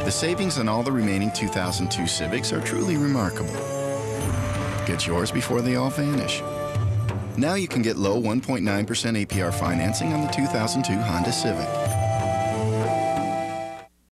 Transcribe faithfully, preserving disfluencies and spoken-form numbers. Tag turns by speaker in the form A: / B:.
A: The savings on all the remaining two thousand two Civics are truly remarkable. Get yours before they all vanish. Now you can get low one point nine percent A P R financing on the two thousand two Honda Civic.